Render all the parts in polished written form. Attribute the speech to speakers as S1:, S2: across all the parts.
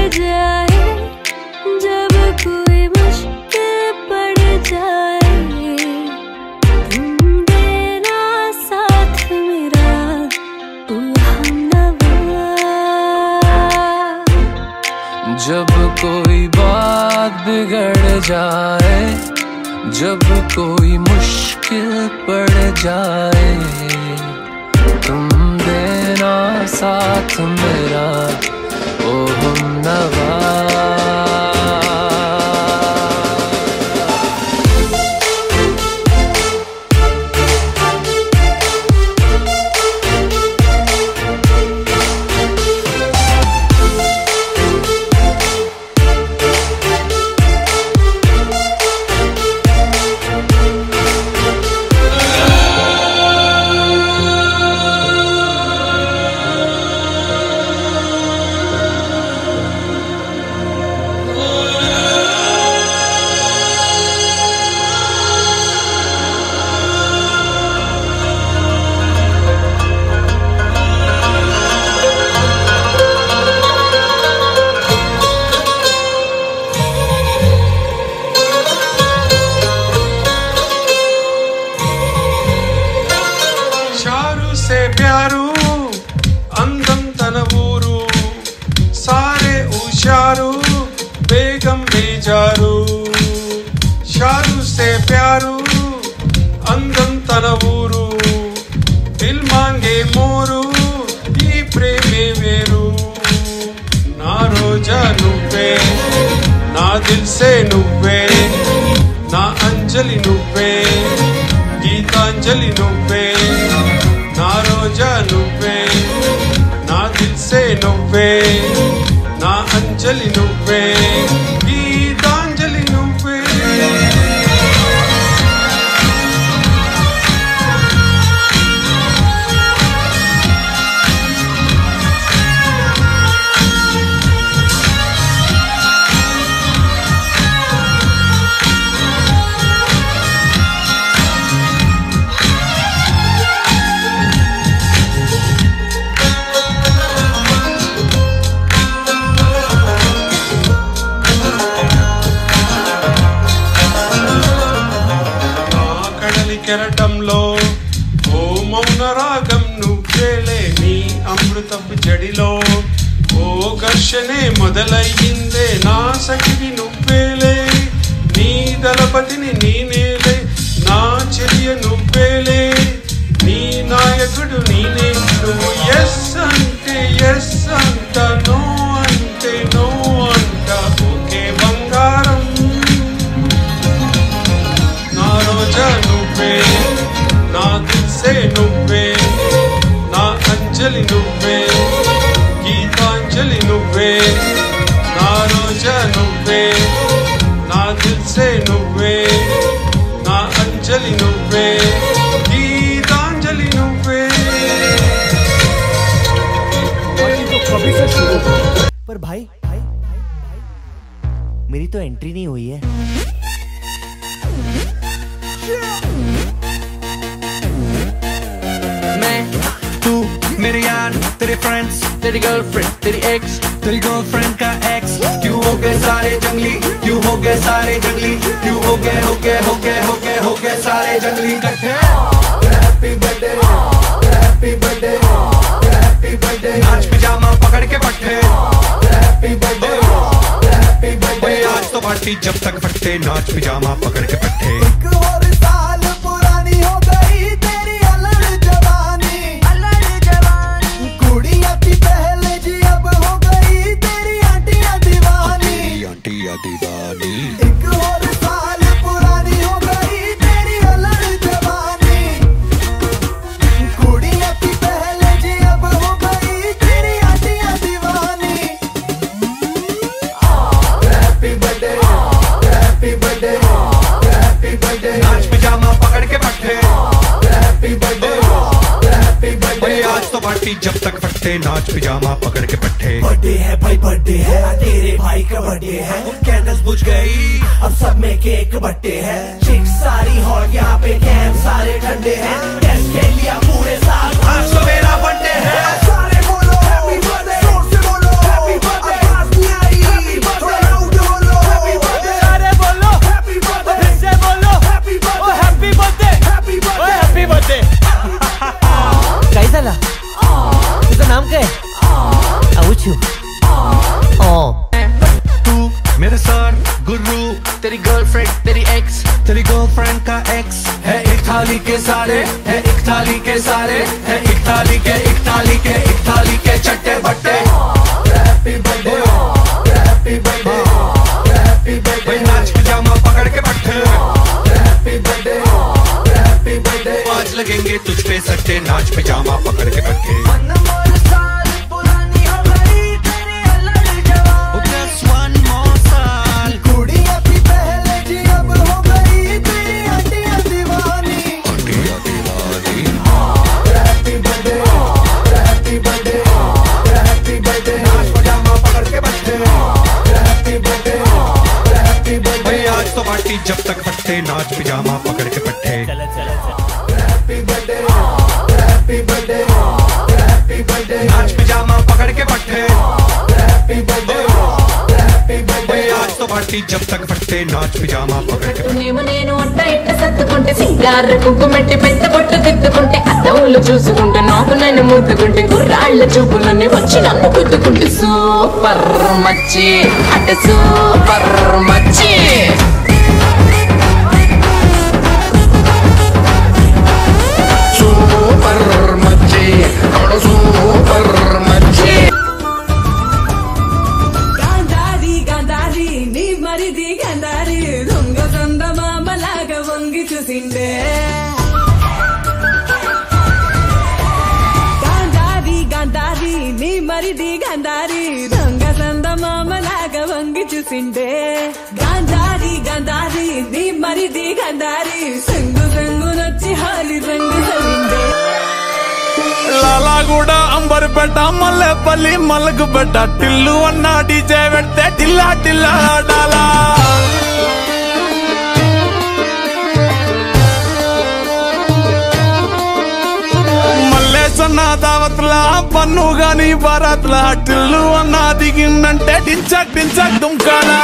S1: जाए, जब कोई मुश्किल पड़ जाए, तुम देना साथ मेरा ओ हमनवा।
S2: जब कोई बात बिगड़ जाए, जब कोई मुश्किल पड़ जाए, तुम देना साथ मेरा ओ हमनवा।
S3: से प्यारू అందం తన ఊరు సారే ఉషారు బేగం బేజారు షారు से प्यारू అందం తన ఊరు దిల్ మాంగే మోరు ఈ ప్రేమే వేరు నా రోజా నువ్వే నా దిల్ సే నువ్వే నా అంజలి నువ్వే గీతాంజలి నువ్వే నా రోజా నువ్వే నా దిల్ సే నువ్వే నా అంజలి నువ్వే గీతాంజలి నువ్వే కెరటంలో ఓ మౌన రాగం నువ్వేలే నీ అమృతపు జడిలో ఓ ఘర్షణే మొదలయ్యిందే నా సఖివి నువ్వేలే నీ దళపతిని నేనేలే నా చెలియ నువ్వేలే నీ నాయకుడు నేనే నువ్వు ఎస్ అంటే ఎస్ అంట నో అంటే నో అంట ఓకే బంగారం నా రోజా నువ్వే నా దిల్ సే నువ్వే నా అంజలి నువ్వే గీతాంజలి నువ్వే నా రోజా నువ్వే నా దిల్ సే నువ్వే నా అంజలి నువ్వే गीतांजलि నువ్వే
S4: पर भाई मेरी तो एंट्री नहीं हुई है।
S5: मैं तू मेरे यार तेरे फ्रेंड्स तेरी गर्लफ्रेंड तेरी एक्स तेरी गर्लफ्रेंड का एक्स क्यों हो गए सारे जंगली क्यों हो गए सारे जंगली क्यों हो गए हो गए हो गए हो गए हो गए सारे जंगली इकट्ठे। Happy birthday happy birthday happy birthday नाच पिजामा पकड़ के पट्टे हैप्पी बर्थडे आज तो पार्टी जब तक फटते नाच पिजामा पकड़ के पट्टे।
S6: एक और साल पुरानी हो गई तेरी अलग जवानी कुड़िया की पहले जी अब हो गई तेरी आंटियां दीवानी
S5: आंटियां दीवानी।
S6: एक और साल पुरानी हो गई तेरी अलग जवानी कुड़िया की पहले जी अब हो गई तेरी आंटियां दीवानी। Happy birthday happy birthday happy birthday
S5: नाच पिजामा पकड़ के पट्टे
S6: हैप्पी बर्थडे
S5: आज तो पार्टी जब तक फटते नाच पिजामा पकड़ के पट्टे।
S6: बर्थडे है भाई बर्थडे है तेरे भाई का बर्थडे है कैंडल्स बुझ गई अब सब में केक बट्टे है चिक सारी हॉट यहाँ पे कैंप सारे ठंडे हैं टेस्ट के लिया पूरे साल
S5: आज तो मेरा बर्थडे है
S6: सारे बोलो हैप्पी बर्थडे जोर से बोलो हैप्पी बर्थडे आवाज नहीं आ रही
S5: तेरी गर्लफ्रेंड तेरी एक्स, तेरी गर्लफ्रेंड का एक्स है एक थाली के सारे, है एक थाली के सारे, है एक थाली के एक थाली के एक थाली के चट्टे बट्टे। Happy birthday happy birthday happy birthday, नाच पजामा पकड़ के बैठे। हैप्पी बर्थडे हैप्पी बर्थडे, आज लगेंगे तुझ पे सट्टे, नाच पजामा पकड़ के बैठे। जब तक फटते नाच पिजामा पकड़ के पट्टे। Happy birthday happy birthday happy birthday, नाच पिजामा पकड़ के पट्टे। हैप्पी बर्थडे हैप्पी बर्थडे, आज तो पार्टी जब तक फटते नाच पिजामा पकड़ के पट्टे।
S7: నేను అట్ట ఇట్ట సత్తుకుంటే సింగార కుంకుమెట్టి పెద్ద పొట్టు తిట్టుకుంటే అద్దములు చూసుకుంటే నాకు నేను ముద్దుకుంటే గుర్రాళ్ళ చూపులని వచ్చి నన్ను గుద్దుకుంటే సూపర్ మచ్చి అట్ట సూపర్ మచ్చి।
S1: గాంధారి గాంధారి నీ మరిది గాంధారి దొంగ దొంగ మామలాగా వంగి చూసిండే। గాంధారి గాంధారి నీ మరిది గాంధారి దొంగ దొంగ మామలాగా వంగి చూసిండే। గాంధారి గాంధారి నీ మరిది గాంధారి సంగు సంగు నచ్చి హాలి రంగు చల్లిండే।
S8: లాలాగూడ అంబర్పేట మల్లెపల్లి మలకపేట టిల్లు అన్న డీజే పెడితే టిల్లా టిల్లా ఆడాలా। మల్లేసన్న దావత్లా పన్ను గాని భారత్లా టిల్లు అన్న దిగిందంటే టించక్ టించక్ దుంకాలా।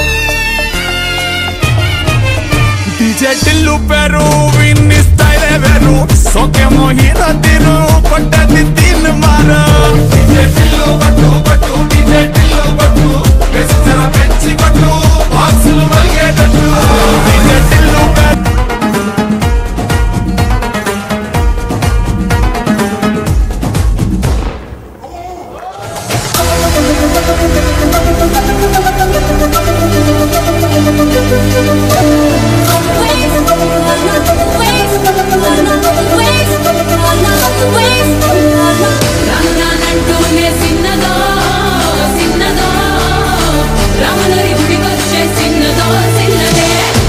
S8: డీజే టిల్లు పేరు విన్ని స్టైలే వేరు సోకేమో హీరో తీరు పట్టది తిన్ మారు। డీజే టిల్లు పట్టు పట్టు డీజే టిల్లు పట్టు వెచ్చర పెంచి పట్టు బాక్సులు మలిగేటట్టు డీజే టిల్లు పేరు।
S1: రానంటూనే సిన్నదో సిన్నదో రాములరి గుడికొచ్చే సిన్నదో సిన్నదే।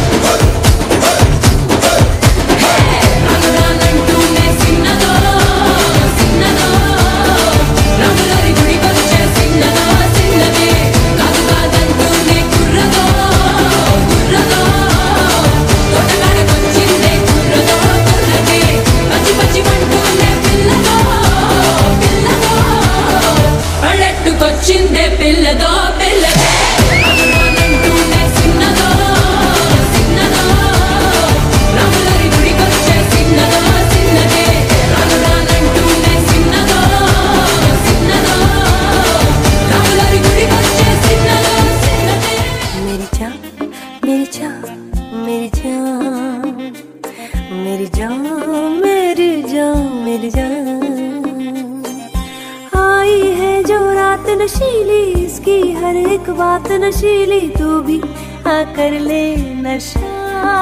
S1: రానంటూనే సిన్నదో సిన్నదో రాములరి గుడికొచ్చే సిన్నదో సిన్నదే। కాదు కాదంటూనే కుర్రదో కుర్రదో తోటకాడకొచ్చిందే కుర్రదో కుర్రదే। పచ్చి పచ్చి మంటూనే పిల్లదో పిల్లదో పళ్ళెట్టుకొచ్చిందే పిల్లదో పిల్లదే। రానంటూనే సిన్నదో సిన్నదో రాములరి గుడికొచ్చే సిన్నదో సిన్నదే। రానంటూనే సిన్నదో సిన్నదో రాములరి గుడికొచ్చే సిన్నదో సిన్నదే।
S9: मेरी जान मेरी जान मेरी जान मेरी जान मेरी जान मेरी जान, आई है जो रात नशीली इसकी हर एक बात नशीली, तू भी आकर ले नशा।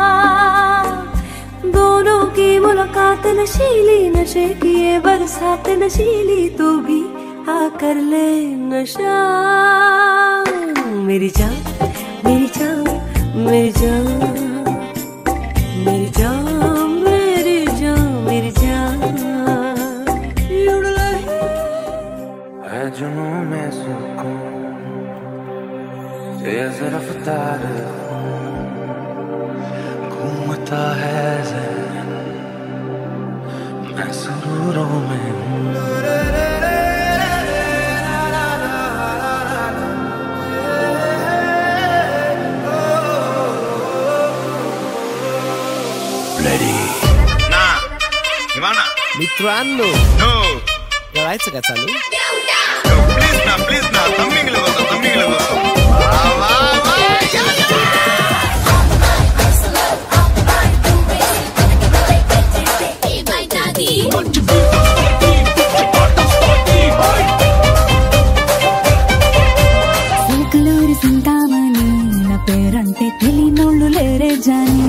S9: दोनों की मुलाकात नशीली नशे की ये बरसात नशीली, तू भी आकर ले नशा। मेरी जान मेरी जान मेरी जान मेरी जान मेरी जान मेरी जान।
S2: है जुनून में सुकून तेज रफ्तार घूमता है ज़हन मैं सुरूरों में हूँ।
S4: मित्रांनो करायचं का चालू?
S5: प्लीज ना थंबी गेलो
S1: చిక్కలూరి సింతామణి నా పేరంటే తెలియనోళ్ళు లేరే జాని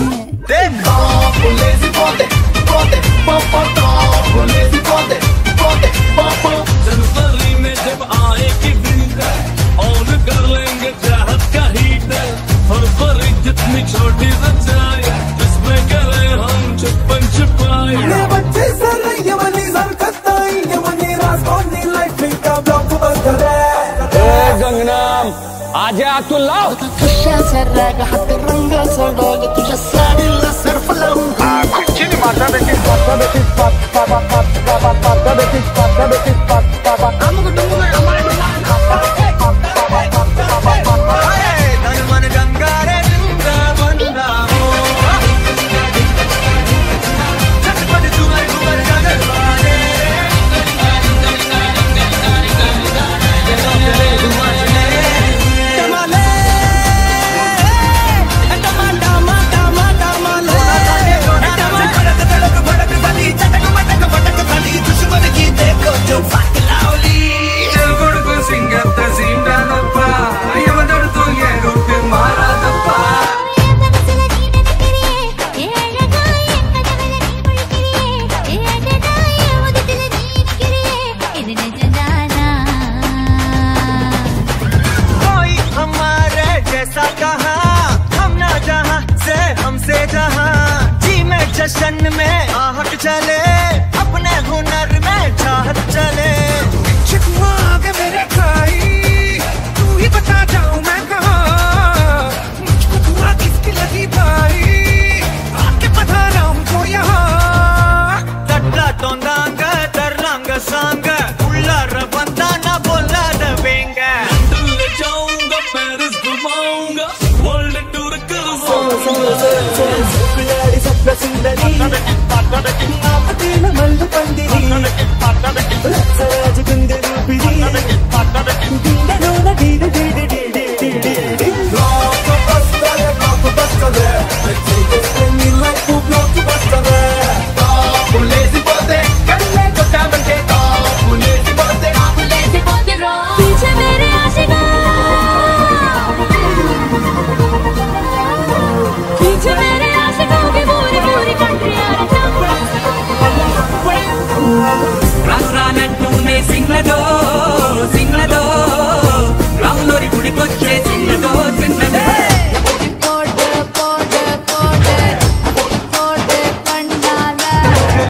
S10: जनवरी में जब आएगी विंटर और कर लेंगे चाहत का हीटर फरवरी जितनी छोटी रचाए जिसमें करे हम छुपन छुपाए
S6: बच्चे सर यमनी सर कत्ताई यमनी रास्कोनी लाइफ का ब्लॉकबस्टर है
S10: गंगनाम आजा तू लाव
S6: खुशियां सर्रागा हात रंग सोडोग तुझ्या साडीला सर्फ लावून चिनी माता बेटी मन गंगारे वृंदावनला चटपट तुम्हारे तुम्हारे गगनवारे जश्न में आहट चले अपने हुनर में चाहत चले चिकवा के मेरे खाई तू ही बता जाऊं मैं कहाँ मुझको दुआ किसकी लगी भाई आके बता रहा हूँ तो यहाँ तटला तोंदांग तरलांग सांग उल्लार बंदाना बोला दबेंगे
S10: लंदन ले जाऊंगा पेरिस घुमाऊंगा वर्ल्ड टूर करूंगा
S6: सुंदरी मल्लु पंदिरी रत्सराज गुंडे रूपिरी
S10: Run, run,